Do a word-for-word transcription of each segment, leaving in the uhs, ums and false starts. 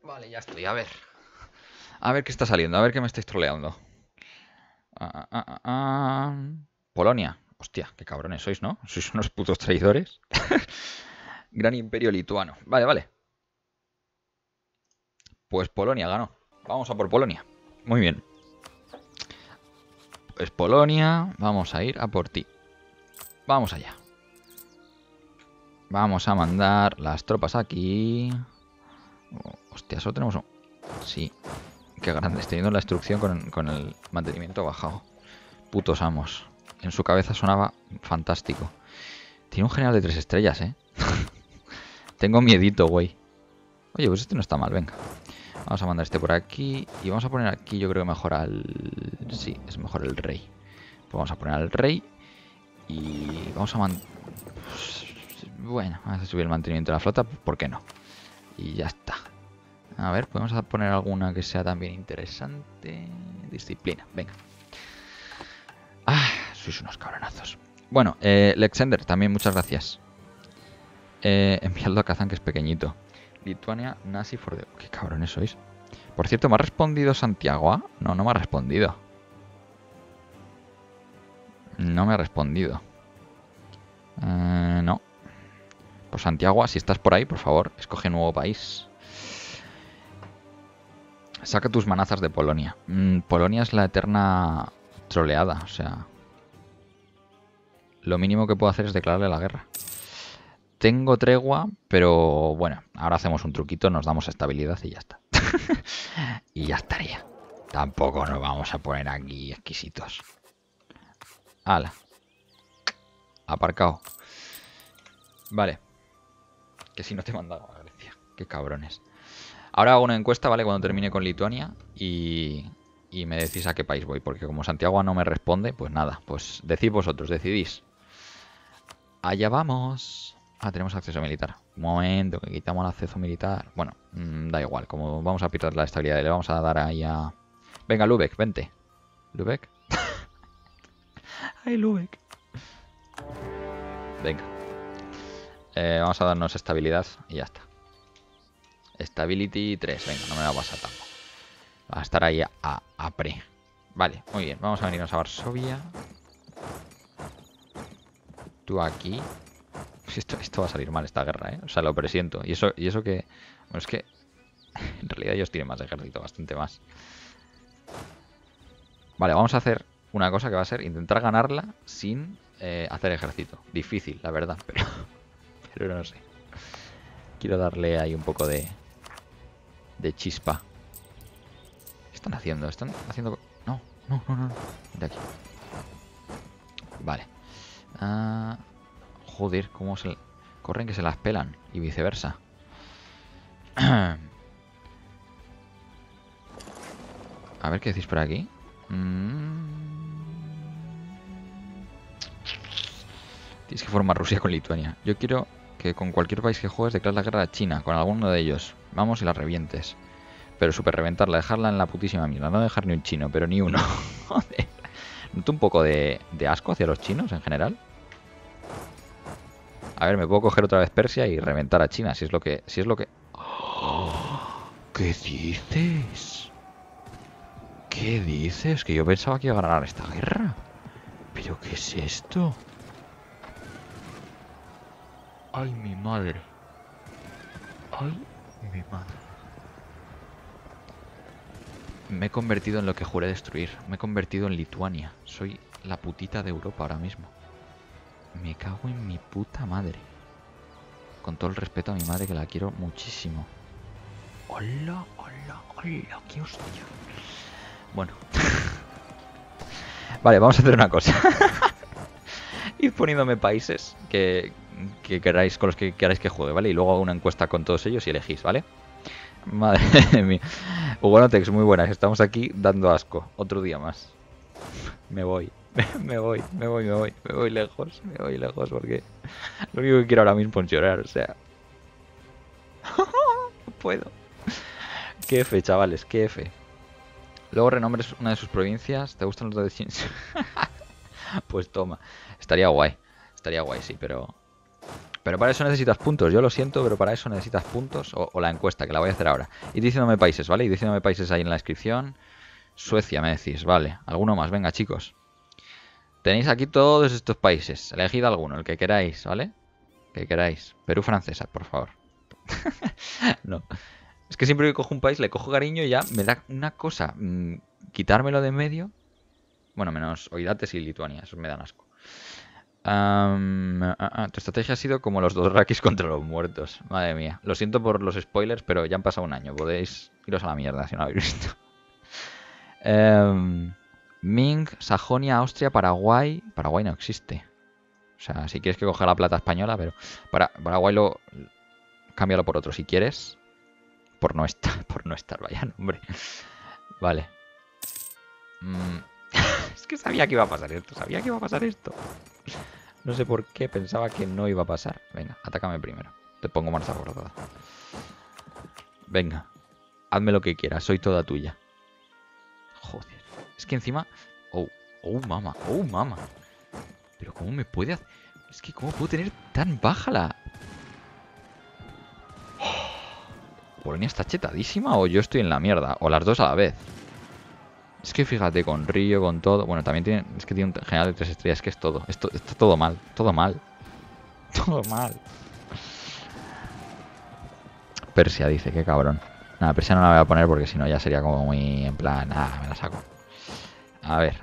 Vale, ya estoy. A ver. A ver qué está saliendo. A ver qué me estáis troleando. Ah, ah, ah, ah, ah. Polonia. Hostia, qué cabrones sois, ¿no? Sois unos putos traidores. Gran imperio lituano. Vale, vale. Pues Polonia ganó. Vamos a por Polonia. Muy bien. Pues Polonia, vamos a ir a por ti. Vamos allá. Vamos a mandar las tropas aquí. Oh, hostia, solo tenemos un... Sí. Qué grande. Estoy viendo la instrucción con, con el mantenimiento bajado. Putos amos. En su cabeza sonaba fantástico. Tiene un general de tres estrellas, ¿eh? Tengo miedito, güey. Oye, pues este no está mal, venga. Vamos a mandar este por aquí. Y vamos a poner aquí, yo creo que mejor al... Sí, es mejor el rey. Pues vamos a poner al rey. Y vamos a man... Bueno, vamos a subir el mantenimiento de la flota, ¿por qué no? Y ya está. A ver, podemos poner alguna que sea también interesante. Disciplina, venga. Ah, sois unos cabronazos. Bueno, eh, Lexander, también muchas gracias. Eh, enviadlo a Kazán, que es pequeñito. Lituania, Nazi for the... ¿Qué cabrones sois? Por cierto, ¿me ha respondido Santiago? ¿Ah? No, no me ha respondido. No me ha respondido. Eh, no. Pues Santiago, si estás por ahí, por favor, escoge nuevo país. Saca tus manazas de Polonia. Mm, Polonia es la eterna troleada, o sea... Lo mínimo que puedo hacer es declararle la guerra. Tengo tregua, pero bueno, ahora hacemos un truquito, nos damos estabilidad y ya está. Y ya estaría. Tampoco nos vamos a poner aquí exquisitos. Hala. Aparcado. Vale. Que si no te he mandado a Grecia. Qué cabrones. Ahora hago una encuesta, ¿vale? Cuando termine con Lituania y, y me decís a qué país voy. Porque como Santiago no me responde, pues nada. Pues decid vosotros, decidís. Allá vamos. Ah, tenemos acceso militar. Un momento, que quitamos el acceso militar. Bueno, mmm, da igual. Como vamos a perder la estabilidad, le vamos a dar ahí a... Venga, Lubeck, vente. ¿Lubeck? ¡Ay, Lubeck! Venga. Eh, vamos a darnos estabilidad y ya está. Stability tres. Venga, no me va a pasar tampoco. Va a estar ahí a, a, a pre. Vale, muy bien. Vamos a venirnos a Varsovia. Tú aquí. Esto, esto va a salir mal, esta guerra, ¿eh? O sea, lo presiento. Y eso, y eso que... Bueno, es que... En realidad ellos tienen más ejército, bastante más. Vale, vamos a hacer una cosa que va a ser intentar ganarla sin eh, hacer ejército. Difícil, la verdad, pero... Pero no sé. Quiero darle ahí un poco de... De chispa. ¿Qué están haciendo? Están haciendo... No, no, no, no. De aquí. Vale. Ah... Joder, cómo se... Corren que se las pelan. Y viceversa. A ver qué decís por aquí. Mm... Tienes que formar Rusia con Lituania. Yo quiero que con cualquier país que juegues declares la guerra a China. Con alguno de ellos. Vamos y la revientes. Pero super reventarla, dejarla en la putísima mierda. No dejar ni un chino, pero ni uno. Joder. ¿Noto un poco de, de asco hacia los chinos en general? A ver, me puedo coger otra vez Persia y reventar a China, si es lo que... Si es lo que... ¡Oh! ¿Qué dices? ¿Qué dices? Que yo pensaba que iba a ganar esta guerra. ¿Pero qué es esto? ¡Ay, mi madre! ¡Ay, mi madre! Me he convertido en lo que juré destruir. Me he convertido en Lituania. Soy la putita de Europa ahora mismo. Me cago en mi puta madre. Con todo el respeto a mi madre, que la quiero muchísimo. Hola, hola, hola, qué hostia. Bueno. Vale, vamos a hacer una cosa. Ir poniéndome países que, que queráis, con los que queráis que juegue, ¿vale? Y luego hago una encuesta con todos ellos y elegís, ¿vale? Madre mía. Hugonotex, muy buenas. Estamos aquí dando asco. Otro día más. Me voy. Me voy, me voy, me voy, me voy lejos, me voy lejos porque lo único que quiero ahora mismo es llorar, o sea... No puedo. Qué F, chavales, qué F. Luego renombres una de sus provincias. ¿Te gustan los de China? Pues toma. Estaría guay, estaría guay, sí, pero... Pero para eso necesitas puntos. Yo lo siento, pero para eso necesitas puntos. O, o la encuesta, que la voy a hacer ahora. Y diciéndome países, ¿vale? Y diciéndome países ahí en la descripción. Suecia, me decís, vale. Alguno más, venga, chicos. Tenéis aquí todos estos países. Elegid alguno, el que queráis, ¿vale? El que queráis. Perú francesa, por favor. No. Es que siempre que cojo un país le cojo cariño y ya me da una cosa. Mmm, quitármelo de en medio. Bueno, menos Oirates y Lituania. Esos me dan asco. Um, uh, uh, tu estrategia ha sido como los dos Rakis contra los muertos. Madre mía. Lo siento por los spoilers, pero ya han pasado un año. Podéis iros a la mierda si no lo habéis visto. um, Ming, Sajonia, Austria, Paraguay. Paraguay no existe. O sea, si quieres que coja la plata española, pero para Paraguay lo... Cámbialo por otro si quieres. Por no estar, por no estar, vaya nombre. Vale. Mm. Es que sabía que iba a pasar esto, sabía que iba a pasar esto. No sé por qué pensaba que no iba a pasar. Venga, atácame primero. Te pongo manos abordadas. Venga. Hazme lo que quieras, soy toda tuya. Joder. Es que encima... Oh, oh, mama, oh, mama. Pero ¿cómo me puede hacer...? Es que ¿cómo puedo tener tan baja la...? ¿Polonia está chetadísima o yo estoy en la mierda? O las dos a la vez. Es que fíjate, con Río, con todo... Bueno, también tiene... Es que tiene un general de tres estrellas. Es que es todo. Esto está todo mal. Todo mal. Todo mal. Persia dice, qué cabrón. Nada, Persia no la voy a poner porque si no ya sería como muy... En plan, nada, me la saco. A ver.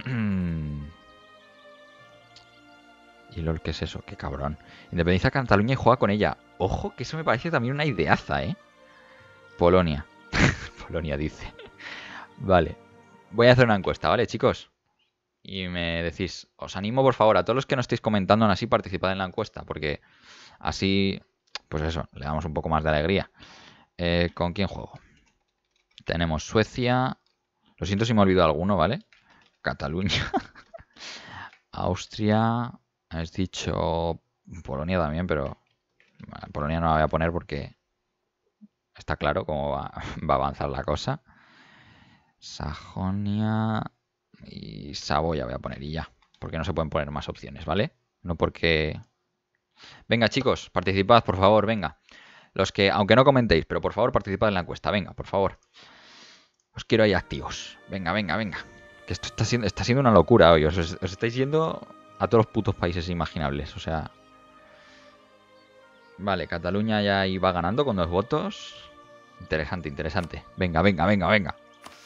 ¿Y LOL qué es eso? Qué cabrón. Independiza Cataluña y juega con ella. Ojo, que eso me parece también una ideaza, ¿eh? Polonia. Polonia dice. Vale. Voy a hacer una encuesta, ¿vale, chicos? Y me decís, os animo, por favor, a todos los que no estéis comentando aún así, participad en la encuesta, porque así, pues eso, le damos un poco más de alegría. Eh, ¿Con quién juego? Tenemos Suecia. Lo siento si me he olvidado alguno, ¿vale? Cataluña. Austria. Has dicho Polonia también, pero bueno, Polonia no la voy a poner porque está claro cómo va, va a avanzar la cosa. Sajonia y Saboya voy a poner y ya. Porque no se pueden poner más opciones, ¿vale? No porque... Venga, chicos, participad, por favor, venga. Los que, aunque no comentéis, pero por favor participad en la encuesta, venga, por favor. Os quiero ahí activos. Venga, venga, venga. Que esto está siendo, está siendo una locura hoy. Os, os estáis yendo a todos los putos países imaginables, o sea... Vale, Cataluña ya iba ganando con dos votos. Interesante, interesante. Venga, venga, venga, venga.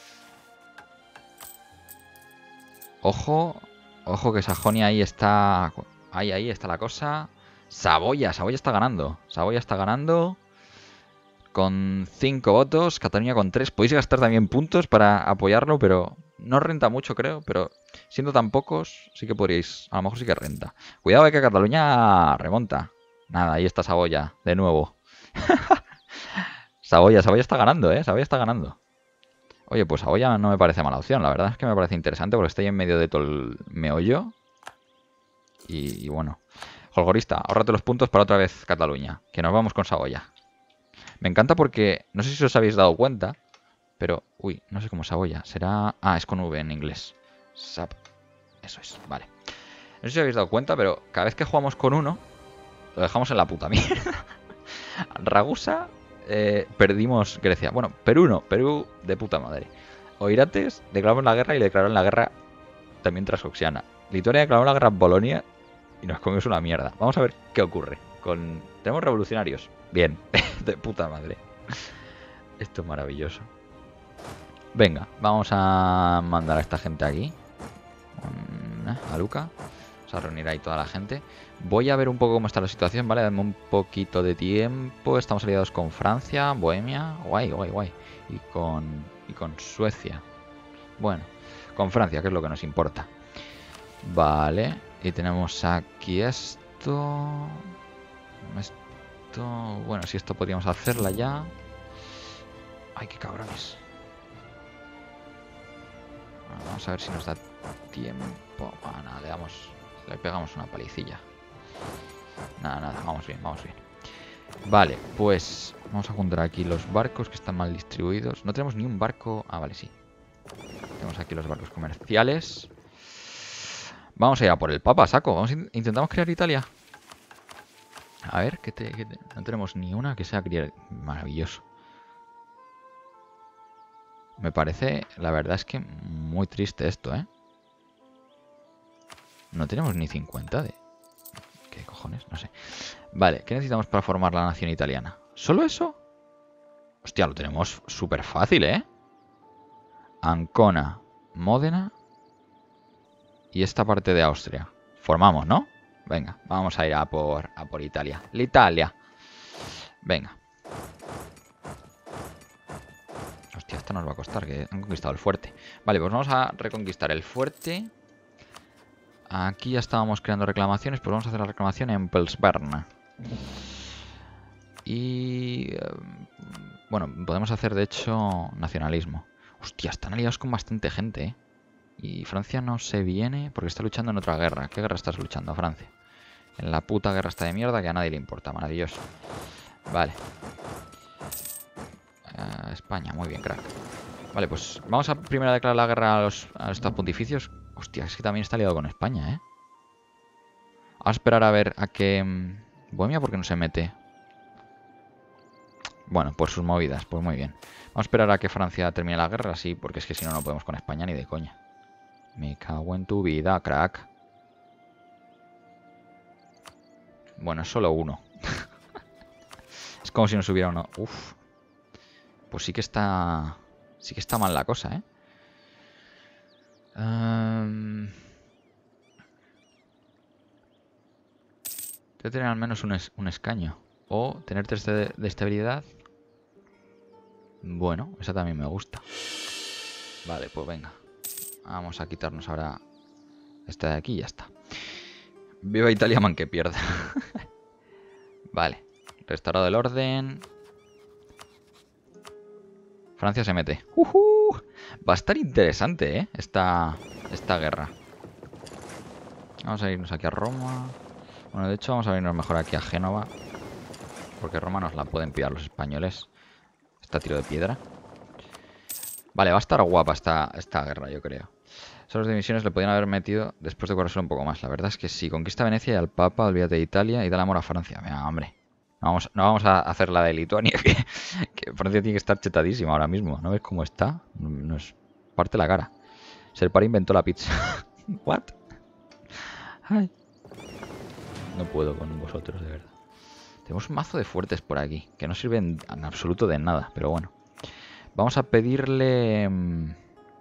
Ojo, ojo que Sajonia ahí está... Ahí, ahí está la cosa. Saboya, Saboya está ganando. Saboya está ganando. Con cinco votos, Cataluña con tres. Podéis gastar también puntos para apoyarlo, pero no renta mucho, creo. Pero siendo tan pocos, sí que podríais... A lo mejor sí que renta. Cuidado de que Cataluña remonta. Nada, ahí está Saboya, de nuevo. Saboya, Saboya está ganando, ¿eh? Saboya está ganando. Oye, pues Saboya no me parece mala opción. La verdad es que me parece interesante porque estoy en medio de todo el meollo. Y, y bueno. Holgorista, ahórrate los puntos para otra vez Cataluña. Que nos vamos con Saboya. Me encanta porque... No sé si os habéis dado cuenta. Pero... Uy, no sé cómo Saboya. Será... Ah, es con V en inglés. Sap. Eso es, vale. No sé si os habéis dado cuenta, pero cada vez que jugamos con uno... Lo dejamos en la puta mierda. Ragusa... Eh, perdimos Grecia. Bueno, Perú no. Perú de puta madre. Oirates declaramos la guerra y le declararon la guerra también Transoxiana. Lituania declaró la guerra a Polonia y nos comimos una mierda. Vamos a ver qué ocurre. Con... Tenemos revolucionarios. Bien. De puta madre. Esto es maravilloso. Venga, vamos a mandar a esta gente aquí. A Luca. Vamos a reunir ahí toda la gente. Voy a ver un poco cómo está la situación, ¿vale? Dame un poquito de tiempo. Estamos aliados con Francia, Bohemia. Guay, guay, guay. Y con, y con Suecia. Bueno, con Francia, que es lo que nos importa. Vale. Y tenemos aquí esto. Esto... Bueno, si esto podríamos hacerla ya. Ay, qué cabrones. Vamos a ver si nos da tiempo. Ah, nada, le damos... Le pegamos una palicilla. Nada, nada, vamos bien, vamos bien. Vale, pues vamos a juntar aquí los barcos que están mal distribuidos. No tenemos ni un barco... Ah, vale, sí. Tenemos aquí los barcos comerciales. Vamos a ir a por el Papa, saco. Vamos a... Intentamos crear Italia. A ver, que, te, que te, no tenemos ni una que sea criar. Maravilloso. Me parece, la verdad es que muy triste esto, ¿eh? No tenemos ni cincuenta de... ¿Qué cojones? No sé. Vale, ¿qué necesitamos para formar la nación italiana? ¿Solo eso? Hostia, lo tenemos súper fácil, ¿eh? Ancona, Módena y esta parte de Austria. Formamos, ¿no? Venga, vamos a ir a por, a por Italia. L'Italia. Venga. Hostia, esto nos va a costar, que han conquistado el fuerte. Vale, pues vamos a reconquistar el fuerte. Aquí ya estábamos creando reclamaciones, pues vamos a hacer la reclamación en Pelsberna. Y... Eh, bueno, podemos hacer de hecho nacionalismo. Hostia, están aliados con bastante gente, ¿eh? Y Francia no se viene porque está luchando en otra guerra. ¿Qué guerra estás luchando, Francia? En la puta guerra está de mierda que a nadie le importa. Maravilloso. Vale. Uh, España, muy bien, crack. Vale, pues vamos a primero a declarar la guerra a los a estos pontificios. Hostia, es que también está aliado con España, ¿eh? Vamos a esperar a ver a qué... Bohemia, ¿por qué no se mete? Bueno, por sus movidas, pues muy bien. Vamos a esperar a que Francia termine la guerra, sí, porque es que si no, no podemos con España ni de coña. Me cago en tu vida, crack. Bueno, es solo uno. Es como si nos hubiera uno. Uf. Pues sí que está... Sí que está mal la cosa, ¿eh? Um... Debe tener al menos un, es un escaño. O tener tres de, de estabilidad. Bueno, esa también me gusta. Vale, pues venga. Vamos a quitarnos ahora esta de aquí y ya está. Viva Italia, man que pierda. Vale. Restaurado el orden. Francia se mete. Uh -huh. Va a estar interesante, ¿eh? Esta, esta guerra. Vamos a irnos aquí a Roma. Bueno, de hecho vamos a irnos mejor aquí a Génova. Porque Roma nos la pueden pillar los españoles. Está tiro de piedra. Vale, va a estar guapa esta, esta guerra, yo creo. Solo las divisiones le podían haber metido después de currárselo un poco más. La verdad es que sí, conquista Venecia y al Papa, olvídate de Italia y da el amor a Francia. Venga, hombre. No vamos, no vamos a hacer la de Lituania, que, que Francia tiene que estar chetadísima ahora mismo. ¿No ves cómo está? Nos parte la cara. Serpari inventó la pizza. ¿What? Ay. No puedo con vosotros, de verdad. Tenemos un mazo de fuertes por aquí, que no sirven en absoluto de nada, pero bueno. Vamos a pedirle... Vamos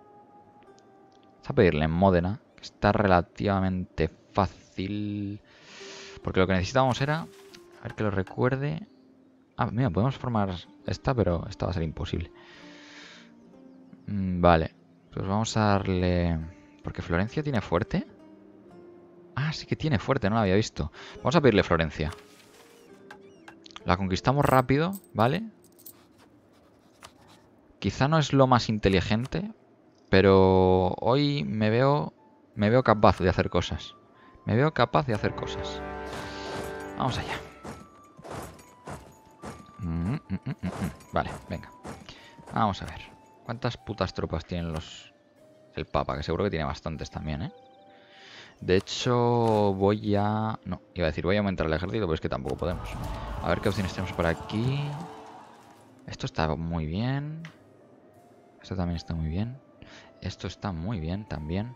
a pedirle en Módena, que está relativamente fácil. Porque lo que necesitábamos era... A ver que lo recuerde... Ah, mira, podemos formar esta, pero esta va a ser imposible. Mm, vale, pues vamos a darle... Porque Florencia tiene fuerte. Ah, sí que tiene fuerte, no lo había visto. Vamos a pedirle Florencia. La conquistamos rápido, ¿vale? Quizá no es lo más inteligente, pero hoy me veo, me veo capaz de hacer cosas. Me veo capaz de hacer cosas. Vamos allá. Mm, mm, mm, mm, mm. Vale, venga. Vamos a ver. ¿Cuántas putas tropas tienen los... el Papa? Que seguro que tiene bastantes también, ¿eh? De hecho, voy a... No, iba a decir, voy a aumentar el ejército, pero es que tampoco podemos. A ver qué opciones tenemos por aquí. Esto está muy bien. Esto también está muy bien. Esto está muy bien también.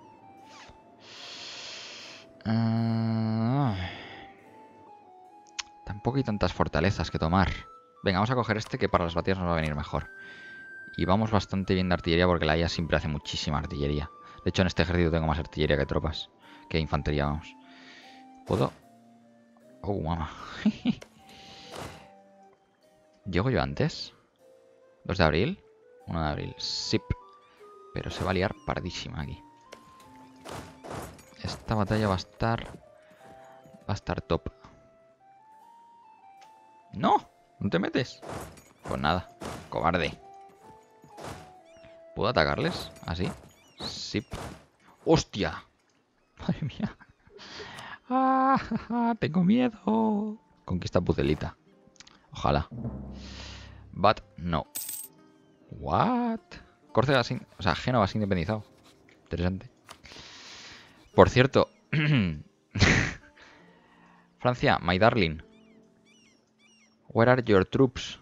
Uh... Tampoco hay tantas fortalezas que tomar. Venga, vamos a coger este que para las batallas nos va a venir mejor. Y vamos bastante bien de artillería porque la I A siempre hace muchísima artillería. De hecho, en este ejército tengo más artillería que tropas. Que infantería, vamos. ¿Puedo? Oh, mamá. ¿Llego yo antes? ¿dos de abril? uno de abril. Sip. Pero se va a liar pardísima aquí. Esta batalla va a estar... Va a estar top. ¡No! ¿No te metes? Pues nada. Cobarde. ¿Puedo atacarles? ¿Así? Sip. ¡Hostia! ¡Madre mía! ¡Ah! ¡Tengo miedo! Conquista Pucelita. Ojalá. But no. What? Córcega sin... O sea, Génova se ha independizado. Interesante. Por cierto. Francia, my darling. Where are your troops?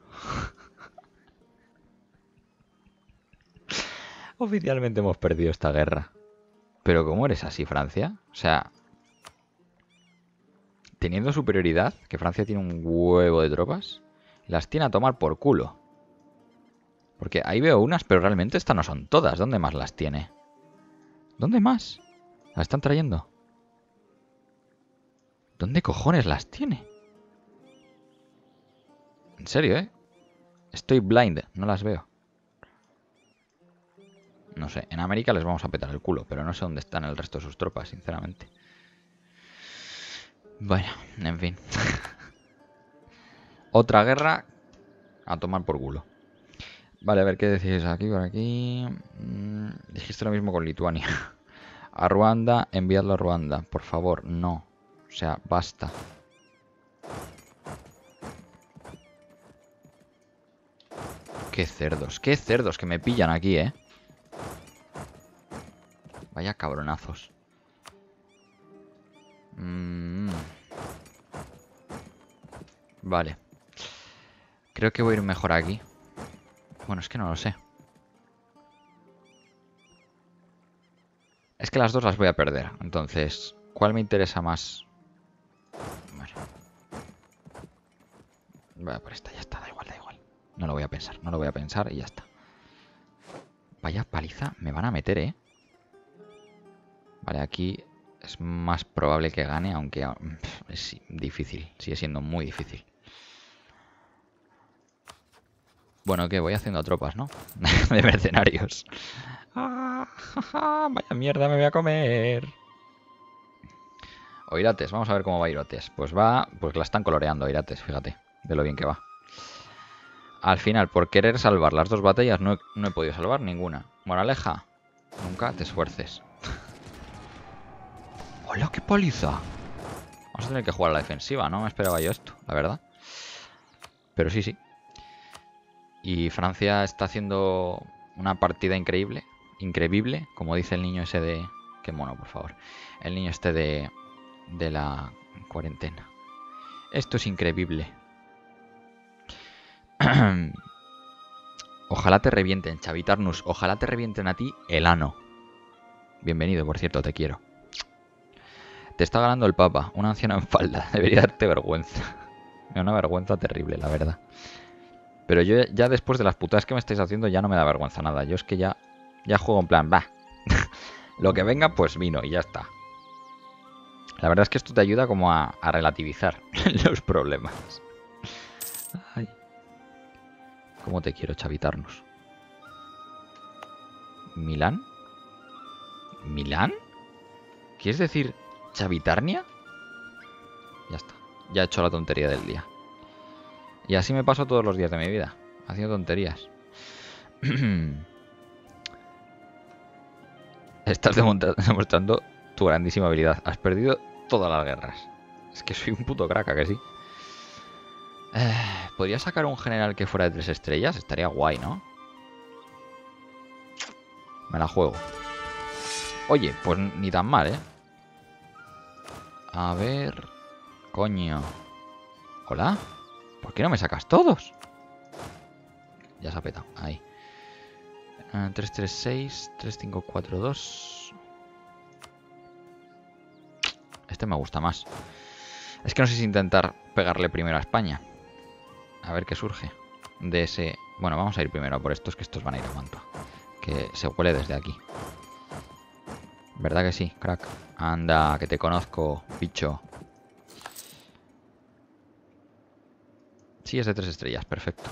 Oficialmente hemos perdido esta guerra. Pero ¿cómo eres así, Francia? O sea, teniendo superioridad, que Francia tiene un huevo de tropas, las tiene a tomar por culo. Porque ahí veo unas, pero realmente estas no son todas. ¿Dónde más las tiene? ¿Dónde más? ¿Las están trayendo? ¿Dónde cojones las tiene? En serio, ¿eh? Estoy blind, no las veo. No sé, en América les vamos a petar el culo, pero no sé dónde están el resto de sus tropas, sinceramente. Bueno, en fin. Otra guerra a tomar por culo. Vale, a ver, ¿qué decís aquí, por aquí? Mm, dijiste lo mismo con Lituania. A Ruanda, enviadlo a Ruanda. Por favor, no. O sea, basta. Qué cerdos, qué cerdos que me pillan aquí, ¿eh? Vaya cabronazos. Mm. Vale. Creo que voy a ir mejor aquí. Bueno, es que no lo sé. Es que las dos las voy a perder. Entonces, ¿cuál me interesa más? Bueno. Voy a por esta, ya está, da igual, da igual. No lo voy a pensar, no lo voy a pensar y ya está. Vaya paliza me van a meter, ¿eh? Vale, aquí es más probable que gane, aunque es difícil, sigue siendo muy difícil. Bueno, que voy haciendo tropas, ¿no? De mercenarios. Ah, jaja, vaya mierda me voy a comer. Oirates, vamos a ver cómo va Oirates. Pues va, pues la están coloreando Oirates, fíjate, de lo bien que va. Al final, por querer salvar las dos batallas, no he, no he podido salvar ninguna. Moraleja, nunca te esfuerces. ¡Hola, qué paliza! Vamos a tener que jugar a la defensiva, no me esperaba yo esto, la verdad. Pero sí, sí. Y Francia está haciendo una partida increíble. Increíble, como dice el niño ese de... Qué mono, por favor. El niño este de... De la cuarentena. Esto es increíble. Ojalá te revienten, Chavitarnus. Ojalá te revienten a ti el ano. Bienvenido, por cierto, te quiero. Te está ganando el Papa, un anciano en falda. Debería darte vergüenza. Una vergüenza terrible, la verdad. Pero yo ya después de las putadas que me estáis haciendo ya no me da vergüenza nada. Yo es que ya, ya juego en plan, va. Lo que venga, pues vino y ya está. La verdad es que esto te ayuda como a, a relativizar los problemas. Ay. ¿Cómo te quiero, Chavitarnos? ¿Milán? ¿Milán? ¿Quieres decir Chavitarnia? Ya está. Ya he hecho la tontería del día. Y así me paso todos los días de mi vida, haciendo tonterías. Estás demostrando tu grandísima habilidad. Has perdido todas las guerras. Es que soy un puto crack, ¿a que sí? Eh, ¿Podría sacar un general que fuera de tres estrellas? Estaría guay, ¿no? Me la juego. Oye, pues ni tan mal, ¿eh? A ver... Coño. ¿Hola? ¿Por qué no me sacas todos? Ya se ha petado. Ahí. Uh, tres tres seis, tres cinco cuatro dos. Este me gusta más. Es que no sé si intentar pegarle primero a España. A ver qué surge de ese... Bueno, vamos a ir primero a por estos, que estos van a ir a Mantua. Que se huele desde aquí. ¿Verdad que sí, crack? Anda, que te conozco, bicho. Sí, es de tres estrellas, perfecto.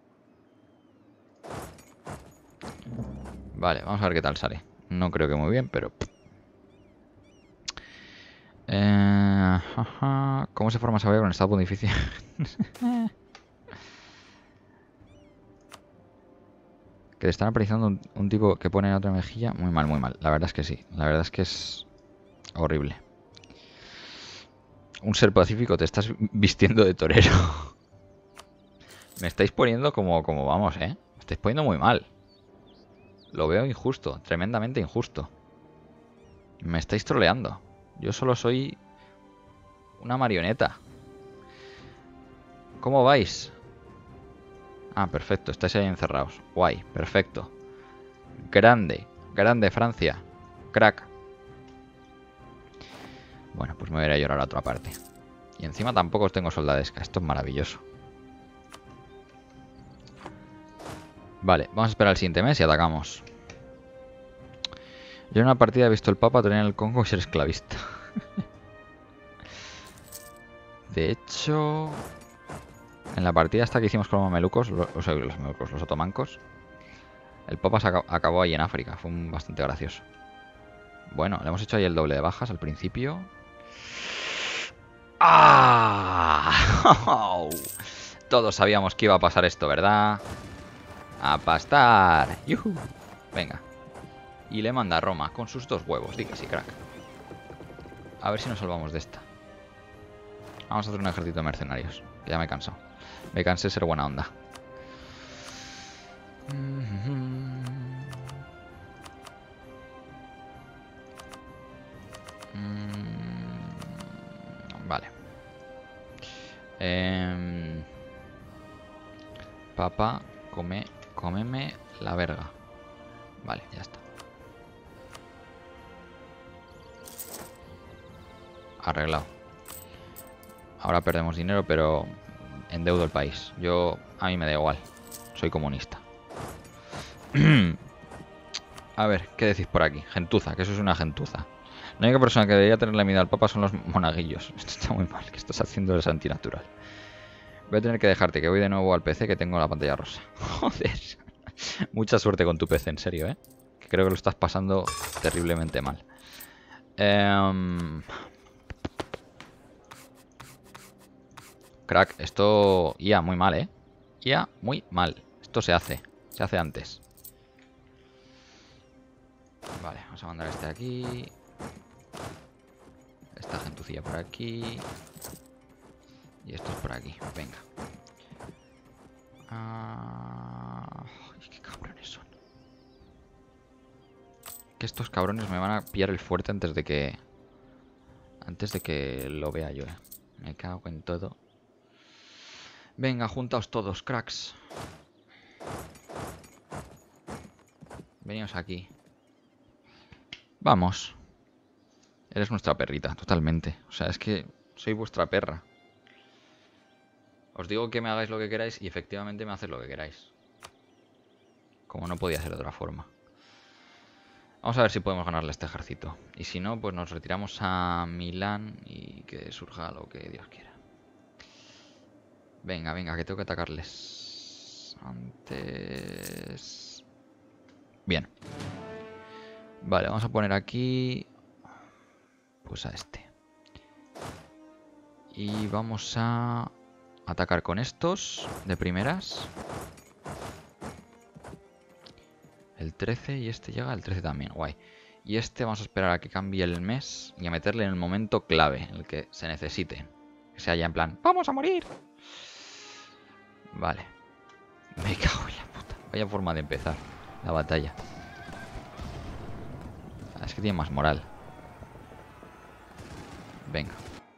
Vale, vamos a ver qué tal sale. No creo que muy bien, pero... Eh... ¿Cómo se forma Saboya con estado pontificio? Que le están apreciando un, un tipo que pone en otra mejilla. Muy mal, muy mal. La verdad es que sí. La verdad es que es horrible. Un ser pacífico, te estás vistiendo de torero. Me estáis poniendo como, como vamos, ¿eh? Me estáis poniendo muy mal. Lo veo injusto, tremendamente injusto. Me estáis troleando. Yo solo soy una marioneta. ¿Cómo vais? Ah, perfecto. Estáis ahí encerrados. Guay, perfecto. Grande. Grande Francia. Crack. Bueno, pues me voy a ir a llorar a otra parte. Y encima tampoco os tengo soldadesca. Esto es maravilloso. Vale, vamos a esperar al siguiente mes y atacamos. Yo en una partida he visto el Papa tener el Congo y ser esclavista. De hecho, en la partida esta que hicimos con los mamelucos, los, o sea, los mamelucos, los otomancos, el Papa se ac acabó ahí en África. Fue un bastante gracioso. Bueno, le hemos hecho ahí el doble de bajas al principio. ¡Ah! Todos sabíamos que iba a pasar esto, ¿verdad? ¡A pastar! ¡Yuhu! Venga. Y le manda a Roma con sus dos huevos. Di que sí, crack. A ver si nos salvamos de esta. Vamos a hacer un ejército de mercenarios. Que ya me he cansado. Me cansé de ser buena onda. Vale. Eh... Papá, come, cómeme la verga. Vale, ya está. Arreglado. Ahora perdemos dinero, pero endeudo el país. Yo, a mí me da igual. Soy comunista. A ver, ¿qué decís por aquí? Gentuza, que eso es una gentuza. La única persona que debería tenerle miedo al Papa son los monaguillos. Esto está muy mal, que estás haciendo es antinatural. Voy a tener que dejarte, que voy de nuevo al P C, que tengo la pantalla rosa. Joder. Mucha suerte con tu P C, en serio, ¿eh? Que creo que lo estás pasando terriblemente mal. Eh... Crack, esto... I A, muy mal, ¿eh? I A, muy mal. Esto se hace. Se hace antes. Vale, vamos a mandar este aquí. Esta gentucilla por aquí. Y esto es por aquí. Venga. Ah... Ay, qué cabrones son. Que estos cabrones me van a pillar el fuerte antes de que... Antes de que lo vea yo, eh. Me cago en todo. Venga, juntaos todos, cracks. Venimos aquí. Vamos. Eres nuestra perrita, totalmente. O sea, es que soy vuestra perra. Os digo que me hagáis lo que queráis y efectivamente me hacéis lo que queráis. Como no podía ser de otra forma. Vamos a ver si podemos ganarle a este ejército. Y si no, pues nos retiramos a Milán y que surja lo que Dios quiera. Venga, venga, que tengo que atacarles. Antes... Bien. Vale, vamos a poner aquí... Pues a este. Y vamos a atacar con estos de primeras. El trece y este llega, el trece también, guay. Y este vamos a esperar a que cambie el mes y a meterle en el momento clave, en el que se necesite. Que sea ya en plan, ¡vamos a morir! Vale. Me cago en la puta. Vaya forma de empezar la batalla. Es que tiene más moral. Venga.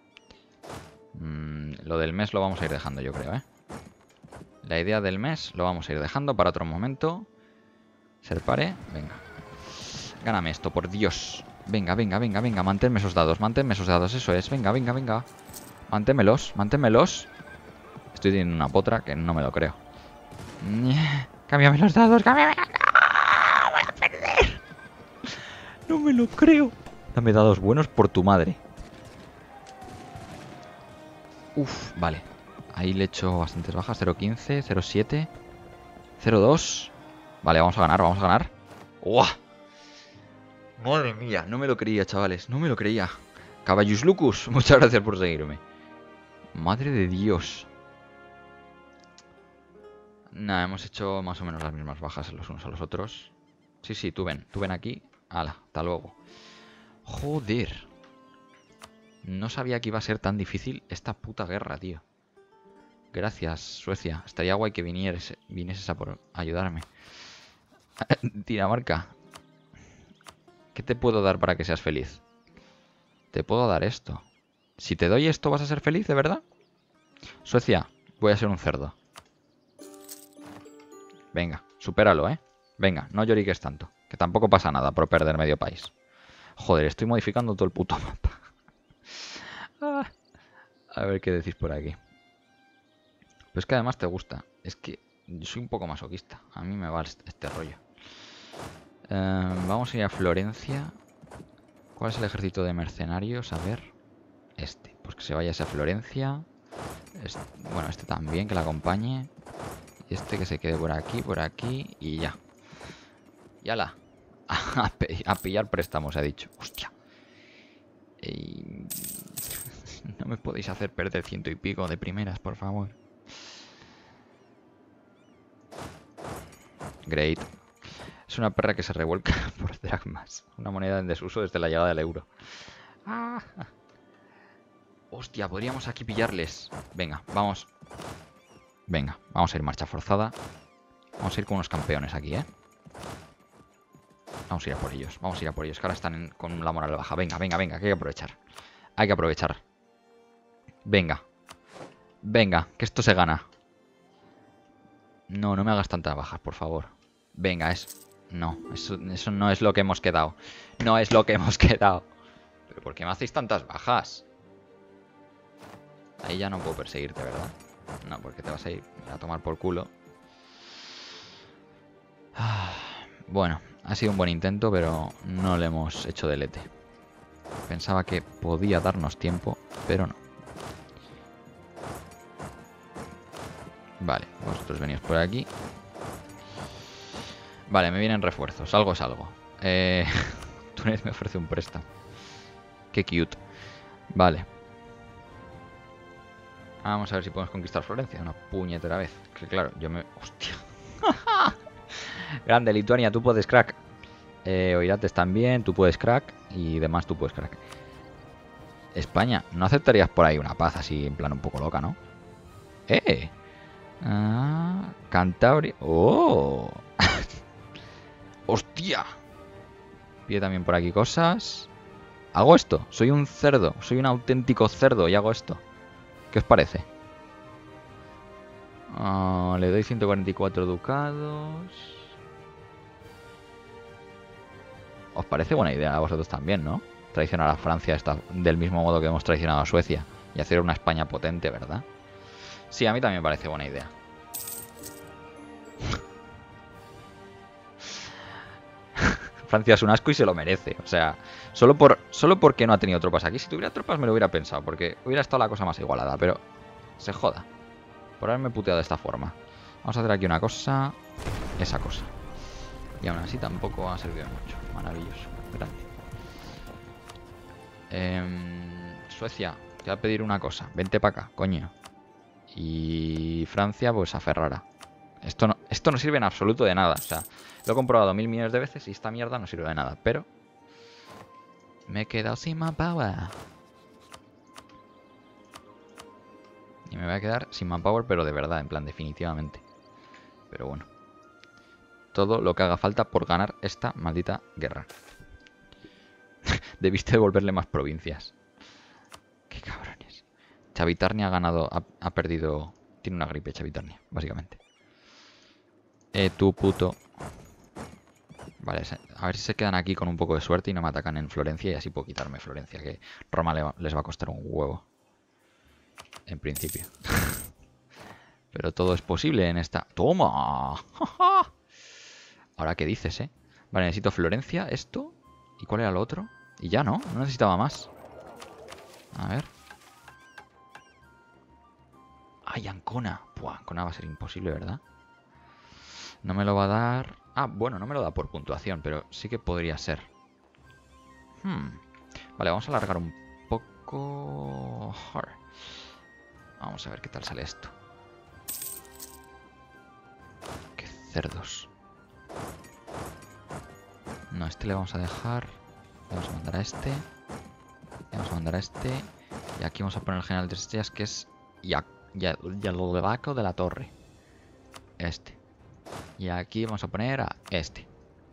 Mm, lo del mes lo vamos a ir dejando, yo creo, ¿eh? La idea del mes lo vamos a ir dejando para otro momento. Serpare, venga. Gáname esto, por Dios. Venga, venga, venga, venga. Manténme esos dados, manténme esos dados. Eso es, venga, venga, venga. Manténmelos, manténmelos. Estoy teniendo una potra que no me lo creo. Cámbiame los dados, cámbiame. ¡No! Voy a perder. No me lo creo. Dame dados buenos por tu madre. Uf, vale. Ahí le he hecho bastantes bajas. cero quince, cero siete, cero dos. Vale, vamos a ganar, vamos a ganar. ¡Uah! Madre mía, no me lo creía, chavales. No me lo creía. Caballus Lucus, muchas gracias por seguirme. Madre de Dios. Nada, hemos hecho más o menos las mismas bajas los unos a los otros. Sí, sí, tú ven, tú ven aquí. Hala, hasta luego. Joder. No sabía que iba a ser tan difícil esta puta guerra, tío. Gracias, Suecia. Estaría guay que vinieres, vinieses a por ayudarme. Dinamarca. ¿Qué te puedo dar para que seas feliz? Te puedo dar esto. Si te doy esto, ¿vas a ser feliz, de verdad? Suecia, Voy a ser un cerdo. Venga, supéralo, ¿eh? Venga, no lloriques tanto. Que tampoco pasa nada por perder medio país. Joder, estoy modificando todo el puto mapa. Ah, a ver qué decís por aquí. Pues que además te gusta. Es que yo soy un poco masoquista. A mí me va este, este rollo. Eh, vamos a ir a Florencia. ¿Cuál es el ejército de mercenarios? A ver. Este. Pues que se vaya a Florencia. Este, bueno, este también, que la acompañe. Y este que se quede por aquí, por aquí. Y ya. Y ala. A, pe a pillar préstamos, he dicho. Hostia. Y... no me podéis hacer perder ciento y pico de primeras, por favor. Great. Es una perra que se revuelca por dracmas. Una moneda en desuso desde la llegada del euro. Ah. Hostia, podríamos aquí pillarles. Venga, vamos. Venga, vamos a ir marcha forzada. Vamos a ir con unos campeones aquí, ¿eh? Vamos a ir a por ellos. Vamos a ir a por ellos, que ahora están en, con la moral baja. Venga, venga, venga, que hay que aprovechar. Hay que aprovechar. Venga. Venga, que esto se gana. No, no me hagas tantas bajas, por favor. Venga, es... No, eso, eso no es lo que hemos quedado. No es lo que hemos quedado. ¿Pero por qué me hacéis tantas bajas? Ahí ya no puedo perseguirte, ¿verdad? No, porque te vas a ir a tomar por culo. Ah, bueno, ha sido un buen intento, pero no le hemos hecho delete. Pensaba que podía darnos tiempo, pero no. Vale, vosotros venís por aquí. Vale, me vienen refuerzos. Algo es algo. Eh, Túnez me ofrece un préstamo. Qué cute. Vale. Vamos a ver si podemos conquistar Florencia. Una puñetera vez. Que claro, yo me... Hostia. Grande, Lituania, tú puedes, crack. Eh, Oirates también, tú puedes, crack. Y demás, tú puedes, crack. España, ¿no aceptarías por ahí una paz así en plan un poco loca, no? ¡Eh! Ah, Cantabria. ¡Oh! ¡Hostia! Pide también por aquí cosas. Hago esto. Soy un cerdo. Soy un auténtico cerdo y hago esto. ¿Qué os parece? Oh, le doy ciento cuarenta y cuatro ducados. ¿Os parece buena idea a vosotros también, no? Traicionar a Francia esta, del mismo modo que hemos traicionado a Suecia. Y hacer una España potente, ¿verdad? Sí, a mí también me parece buena idea. Francia es un asco y se lo merece. O sea, solo por solo porque no ha tenido tropas aquí. Si tuviera tropas me lo hubiera pensado, porque hubiera estado la cosa más igualada. Pero se joda por haberme puteado de esta forma. Vamos a hacer aquí una cosa. Esa cosa. Y aún así tampoco ha servido mucho. Maravilloso. Grande. Eh, Suecia, te voy a pedir una cosa. Vente para acá, coño. Y Francia, pues a Ferrara. Esto no, esto no sirve en absoluto de nada. O sea, lo he comprobado mil millones de veces y esta mierda no sirve de nada. Pero me he quedado sin manpower. Y me voy a quedar sin manpower, pero de verdad, en plan, definitivamente. Pero bueno. Todo lo que haga falta por ganar esta maldita guerra. Debiste devolverle más provincias. Qué cabrones. Chavitarnia ha ganado, ha, ha perdido... Tiene una gripe Chavitarnia, básicamente. Eh, tú puto. Vale, a ver si se quedan aquí con un poco de suerte y no me atacan en Florencia y así puedo quitarme Florencia, que Roma le va, les va a costar un huevo. En principio. Pero todo es posible en esta... ¡Toma! Ahora, ¿qué dices, eh? Vale, necesito Florencia, esto. ¿Y cuál era lo otro? Y ya, ¿no? No necesitaba más. A ver. ¡Ay, Ancona! Buah, Ancona va a ser imposible, ¿verdad? No me lo va a dar... Ah, bueno, no me lo da por puntuación, pero sí que podría ser. Hmm. Vale, vamos a alargar un poco... Vamos a ver qué tal sale esto. Qué cerdos. No, este le vamos a dejar. Le vamos a mandar a este. Le vamos a mandar a este. Y aquí vamos a poner el general de estrellas, que es... Ya, ya, ya lo debaco de la torre. Este. Y aquí vamos a poner a este.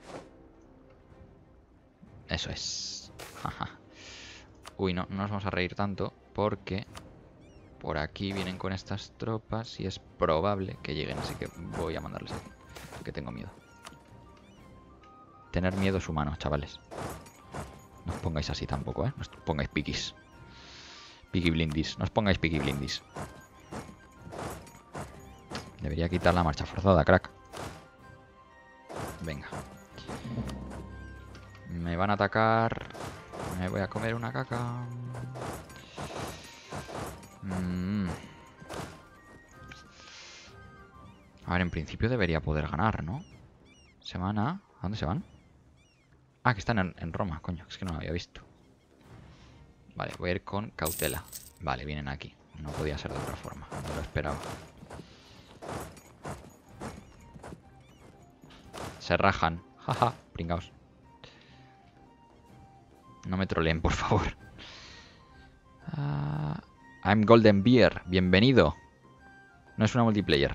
Eso es. Uy, no, no nos vamos a reír tanto porque Por aquí vienen con estas tropas y es probable que lleguen, así que voy a mandarles aquí, porque tengo miedo. Tener miedo es humano, chavales. No os pongáis así tampoco, ¿eh? No os pongáis piquis. Piqui blindis. No os pongáis piqui blindis. Debería quitar la marcha forzada, crack. Venga. Me van a atacar. Me voy a comer una caca. Mm. A ver, en principio debería poder ganar, ¿no? Se van a... ¿A dónde se van? Ah, que están en, en Roma, coño. Es que no lo había visto. Vale, voy a ir con cautela. Vale, vienen aquí. No podía ser de otra forma. No lo esperaba. Se rajan. Jaja, pringaos. No me troleen, por favor. Uh, I'm Golden Beer. Bienvenido. No es una multiplayer.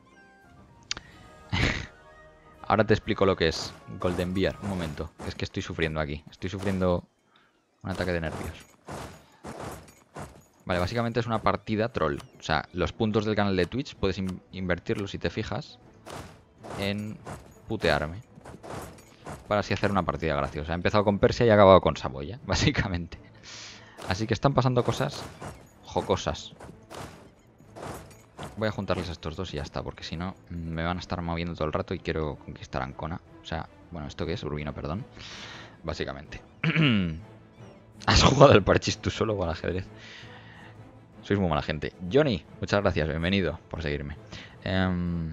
Ahora te explico lo que es Golden Beer. Un momento. Es que estoy sufriendo aquí. Estoy sufriendo un ataque de nervios. Vale, básicamente es una partida troll. O sea, los puntos del canal de Twitch puedes in invertirlos, si te fijas, en putearme. Para así hacer una partida graciosa. He empezado con Persia y he acabado con Saboya, básicamente. Así que están pasando cosas jocosas. Voy a juntarles a estos dos y ya está, porque si no me van a estar moviendo todo el rato y quiero conquistar Ancona. O sea, bueno, ¿esto qué es? Urbino, perdón. Básicamente. ¿Has jugado al parchís tú solo o al ajedrez? Sois muy mala gente. Johnny, muchas gracias, bienvenido por seguirme. Um,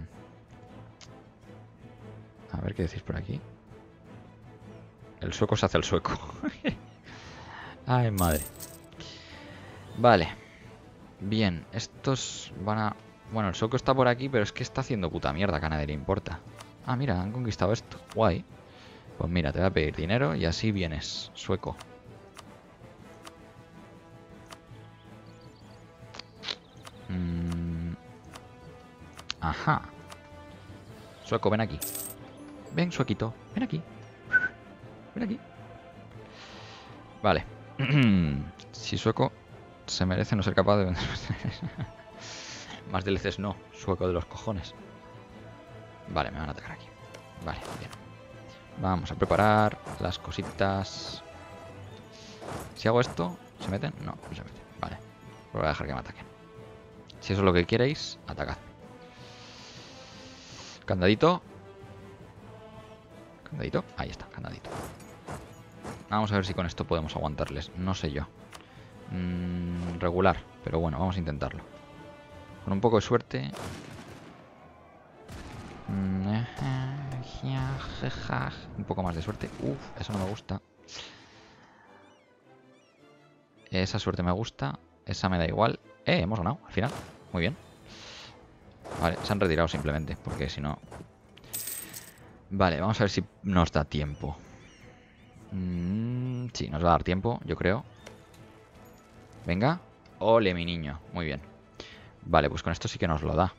a ver qué decís por aquí. El sueco se hace el sueco. Ay, madre. Vale. Bien, estos van a... Bueno, el sueco está por aquí, pero es que está haciendo puta mierda, que a nadie le importa. Ah, mira, han conquistado esto. Guay. Pues mira, te voy a pedir dinero y así vienes, sueco. Mm. Ajá. Sueco, ven aquí. Ven, suequito, ven aquí. Ven aquí. Vale. Si sueco se merece no ser capaz de vender... Más D L Cs no, sueco de los cojones. Vale, me van a atacar aquí. Vale, bien. Vamos a preparar las cositas. Si hago esto, ¿se meten? No, no se meten. Vale, pues voy a dejar que me ataquen. Si eso es lo que queréis, atacad. Candadito. Candadito, ahí está, candadito. Vamos a ver si con esto podemos aguantarles. No sé yo. Mm, regular, pero bueno, vamos a intentarlo. Con un poco de suerte. Un poco más de suerte. Uf, eso no me gusta. Esa suerte me gusta. Esa me da igual. Eh, hemos ganado al final. Muy bien. Vale, se han retirado simplemente, porque si no... Vale, vamos a ver si nos da tiempo. Mm, sí, nos va a dar tiempo, yo creo. Venga. Ole, mi niño. Muy bien. Vale, pues con esto sí que nos lo da.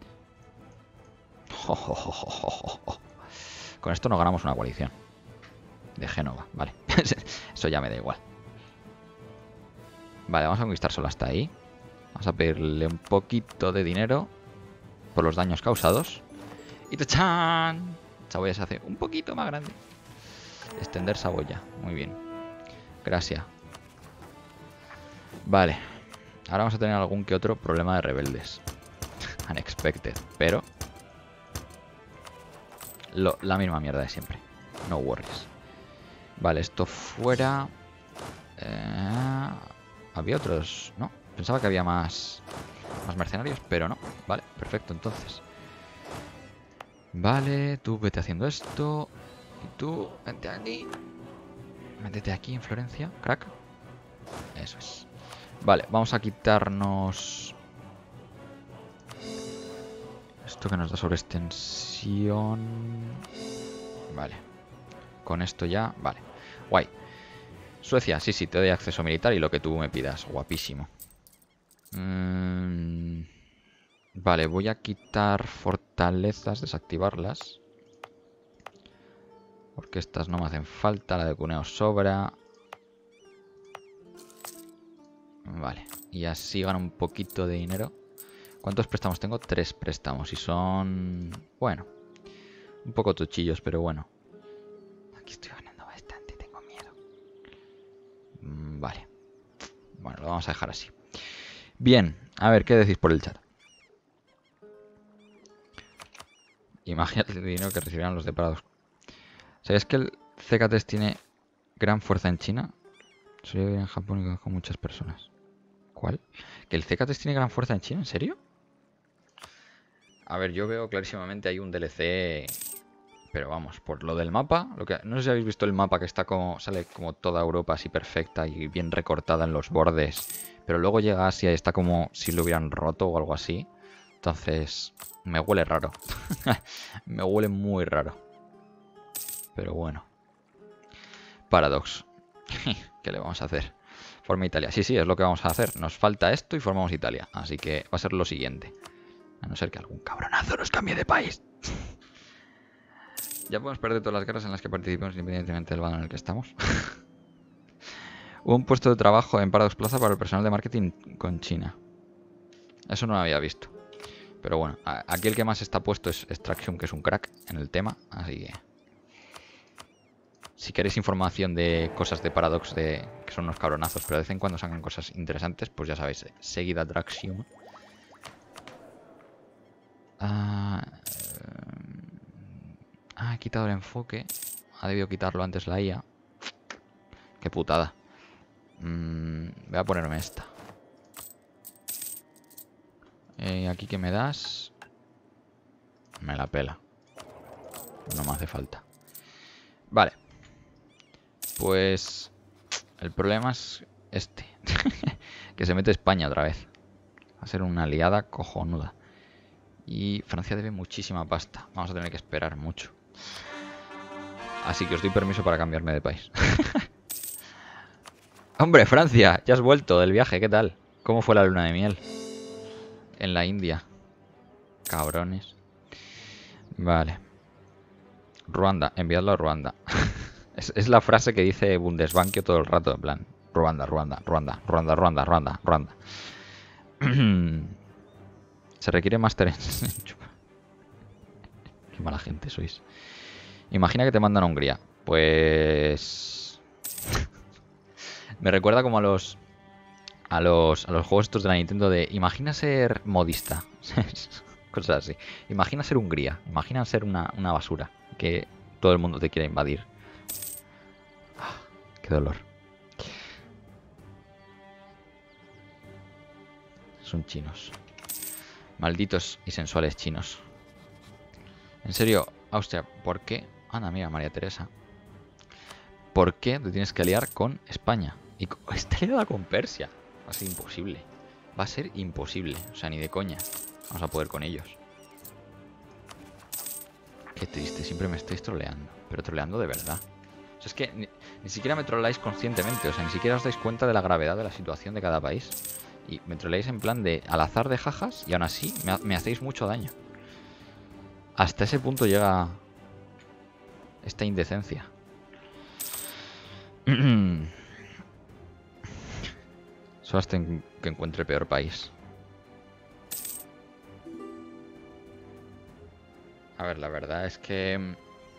Oh, oh, oh, oh, oh. Con esto nos ganamos una coalición. De Génova, vale. Eso ya me da igual. Vale, vamos a conquistar solo hasta ahí. Vamos a pedirle un poquito de dinero por los daños causados. Y ¡tachán! Saboya se hace un poquito más grande. Extender Saboya. Muy bien. Gracias. Vale. Ahora vamos a tener algún que otro problema de rebeldes. Unexpected. Pero... Lo, la misma mierda de siempre. No worries. Vale, esto fuera... Eh, había otros... No, pensaba que había más... Más mercenarios, pero no. Vale, perfecto, entonces. Vale, tú vete haciendo esto. Y tú, vente aquí. Métete aquí en Florencia, crack. Eso es. Vale, vamos a quitarnos... Esto que nos da sobreextensión. Vale. Con esto ya, vale. Guay. Suecia, sí, sí, te doy acceso militar y lo que tú me pidas. Guapísimo. Mm, vale, voy a quitar fortalezas, desactivarlas. Porque estas no me hacen falta. La de cuneo sobra. Vale. Y así gano un poquito de dinero. ¿Cuántos préstamos tengo? Tres préstamos. Y son... Bueno. Un poco tochillos, pero bueno. Aquí estoy ganando bastante, tengo miedo. Mm, vale. Bueno, lo vamos a dejar así. Bien, a ver, ¿qué decís por el chat? Imagínate el dinero que recibirán los de Paradox. ¿Sabes que el C K tres tiene gran fuerza en China? Solo vivir en Japón y conozco muchas personas. ¿Cuál? ¿Que el C K tres tiene gran fuerza en China? ¿En serio? A ver, yo veo clarísimamente hay un D L C... Pero vamos, por lo del mapa, lo que no sé si habéis visto el mapa que está como sale como toda Europa así perfecta y bien recortada en los bordes, pero luego llega a Asia y está como si lo hubieran roto o algo así. Entonces, me huele raro. Me huele muy raro. Pero bueno. Paradox. ¿Qué le vamos a hacer? Forma Italia. Sí, sí, es lo que vamos a hacer. Nos falta esto y formamos Italia. Así que va a ser lo siguiente. A no ser que algún cabronazo nos cambie de país. Ya podemos perder todas las guerras en las que participamos independientemente del bando en el que estamos. Hubo un puesto de trabajo en Paradox Plaza para el personal de marketing con China. Eso no lo había visto. Pero bueno, aquí el que más está puesto es Extraction, que es un crack en el tema. Así que... Si queréis información de cosas de Paradox, de que son unos cabronazos, pero de vez en cuando sacan cosas interesantes, pues ya sabéis, seguid a Traxium. Ah... Ah, he quitado el enfoque. Ha debido quitarlo antes la I A. Qué putada. Mm, voy a ponerme esta. Eh, aquí que me das. Me la pela. No me hace falta. Vale. Pues... El problema es este. Que se mete España otra vez. Va a ser una aliada cojonuda. Y Francia debe muchísima pasta. Vamos a tener que esperar mucho. Así que os doy permiso para cambiarme de país. Hombre, Francia, ya has vuelto del viaje, ¿qué tal? ¿Cómo fue la luna de miel? En la India. Cabrones. Vale. Ruanda, enviadlo a Ruanda. es, es la frase que dice Bundesbank todo el rato, en plan. Ruanda, Ruanda, Ruanda, Ruanda, Ruanda, Ruanda, Ruanda. Se requiere máster en... Qué mala gente sois. Imagina que te mandan a Hungría. Pues... Me recuerda como a los... A los, a los juegos estos de la Nintendo de... Imagina ser modista. Cosas así. Imagina ser Hungría. Imagina ser una, una basura. Que todo el mundo te quiere invadir. Ah, qué dolor. Son chinos. Malditos y sensuales chinos. En serio, Austria, ¿por qué? Anda, mira, María Teresa. ¿Por qué te tienes que aliar con España? Y con... está aliada con Persia. Va a ser imposible. Va a ser imposible. O sea, ni de coña vamos a poder con ellos. Qué triste, siempre me estáis troleando. Pero troleando de verdad. O sea, es que ni, ni siquiera me troleáis conscientemente. O sea, ni siquiera os dais cuenta de la gravedad de la situación de cada país. Y me troleáis en plan de al azar de jajas. Y aún así me, me hacéis mucho daño. Hasta ese punto llega esta indecencia. Solo hasta que encuentre peor país. A ver, la verdad es que...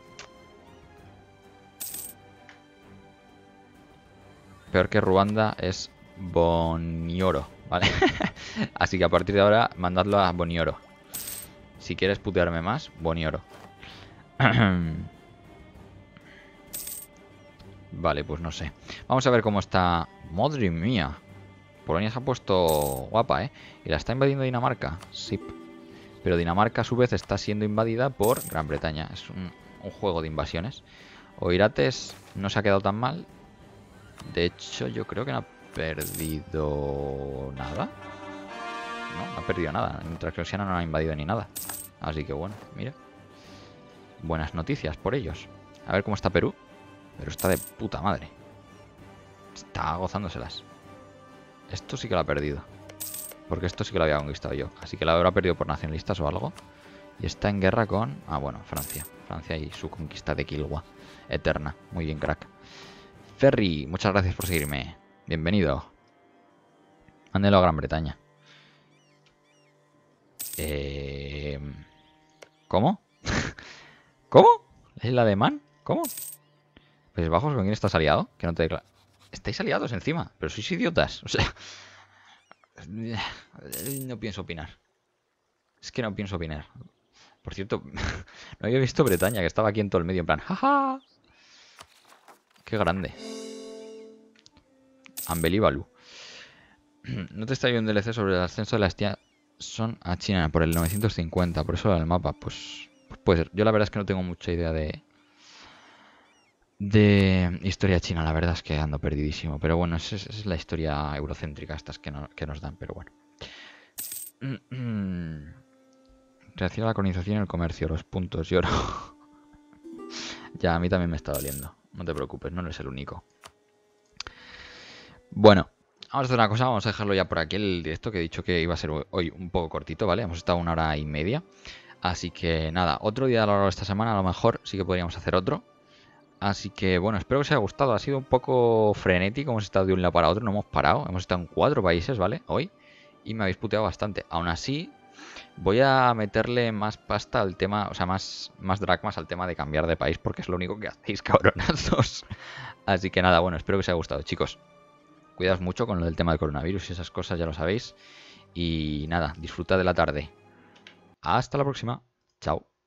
Peor que Ruanda es Bonioro, ¿vale? Así que a partir de ahora, mandadlo a Bonioro. Si quieres putearme más, Bonioro. Vale, pues no sé. Vamos a ver cómo está... ¡Madre mía! Polonia se ha puesto guapa, ¿eh? ¿Y la está invadiendo Dinamarca? Sí. Pero Dinamarca a su vez está siendo invadida por Gran Bretaña. Es un, un juego de invasiones. Oirates no se ha quedado tan mal. De hecho, yo creo que no ha perdido nada. No, no ha perdido nada. Transcruciana no ha invadido ni nada. Así que bueno, mira. Buenas noticias por ellos. A ver cómo está Perú. Pero está de puta madre. Está gozándoselas. Esto sí que lo ha perdido. Porque esto sí que lo había conquistado yo. Así que lo habrá perdido por nacionalistas o algo. Y está en guerra con... Ah, bueno, Francia. Francia y su conquista de Kilwa. Eterna. Muy bien, crack. Ferry, muchas gracias por seguirme. Bienvenido. Mándelo a Gran Bretaña. Eh... ¿Cómo? ¿Cómo? ¿La isla de Man? ¿Cómo? Países Bajos, ¿con quién estás aliado? Que no te declara. Estáis aliados encima, pero sois idiotas. O sea... No pienso opinar. Es que no pienso opinar. Por cierto, no había visto Bretaña, que estaba aquí en todo el medio, en plan, ¡jaja! ¡Qué grande! Unbelievable. No te está viendo un D L C sobre el ascenso de la Estia son a China por el novecientos cincuenta, por eso el mapa, pues, pues puede ser. Yo la verdad es que no tengo mucha idea de de historia china, la verdad es que ando perdidísimo, pero bueno, esa es, esa es la historia eurocéntrica estas que, no, que nos dan, pero bueno. Reacciona a la colonización y el comercio, los puntos, lloro. Ya, a mí también me está doliendo, no te preocupes, no eres el único. Bueno, vamos a hacer una cosa, vamos a dejarlo ya por aquí el directo, que he dicho que iba a ser hoy un poco cortito, ¿vale? Hemos estado una hora y media. Así que nada, otro día a lo largo de esta semana a lo mejor sí que podríamos hacer otro. Así que bueno, espero que os haya gustado. Ha sido un poco frenético, hemos estado de un lado para otro, no hemos parado. Hemos estado en cuatro países, ¿vale? Hoy. Y me habéis puteado bastante. Aún así, voy a meterle más pasta al tema, o sea, más, más dracmas al tema de cambiar de país, porque es lo único que hacéis, cabronazos. Así que nada, bueno, espero que os haya gustado, chicos. Cuidaos mucho con lo del tema del coronavirus y esas cosas, ya lo sabéis. Y nada, disfrutad de la tarde. Hasta la próxima. Chao.